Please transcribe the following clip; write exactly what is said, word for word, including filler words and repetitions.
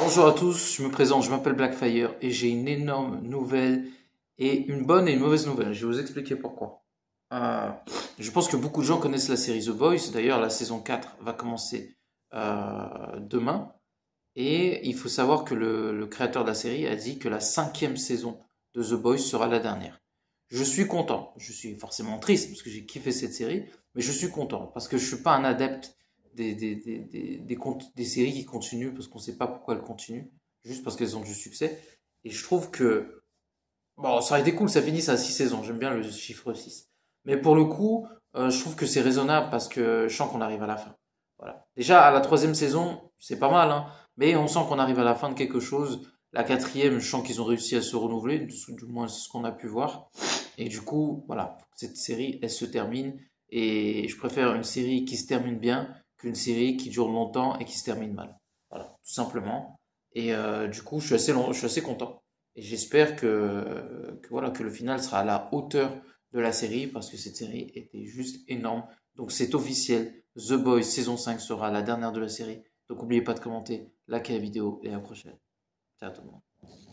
Bonjour à tous, je me présente, je m'appelle Blackfire et j'ai une énorme nouvelle et une bonne et une mauvaise nouvelle. Je vais vous expliquer pourquoi. Euh, je pense que beaucoup de gens connaissent la série The Boys. D'ailleurs, la saison quatre va commencer euh, demain. Et il faut savoir que le, le créateur de la série a dit que la cinquième saison de The Boys sera la dernière. Je suis content. Je suis forcément triste parce que j'ai kiffé cette série, mais je suis content parce que je suis pas un adepte des, des, des, des, des, comptes- des séries qui continuent parce qu'on sait pas pourquoi elles continuent, juste parce qu'elles ont du succès. Et je trouve que, bon, ça aurait été cool, ça finisse à six saisons. J'aime bien le chiffre six. Mais pour le coup, euh, je trouve que c'est raisonnable parce que je sens qu'on arrive à la fin. Voilà. Déjà, à la troisième saison, c'est pas mal, hein, mais on sent qu'on arrive à la fin de quelque chose. La quatrième, je sens qu'ils ont réussi à se renouveler, du du moins c'est ce qu'on a pu voir. Et du coup, voilà, cette série, elle se termine. Et je préfère une série qui se termine bien qu'une série qui dure longtemps et qui se termine mal. Voilà, tout simplement. Et euh, du coup, je suis assez, long, je suis assez content. Et j'espère que, que, voilà, que le final sera à la hauteur de la série parce que cette série était juste énorme. Donc c'est officiel. The Boys saison cinq sera la dernière de la série. Donc n'oubliez pas de commenter, liker la vidéo et à la prochaine. Ciao tout le monde.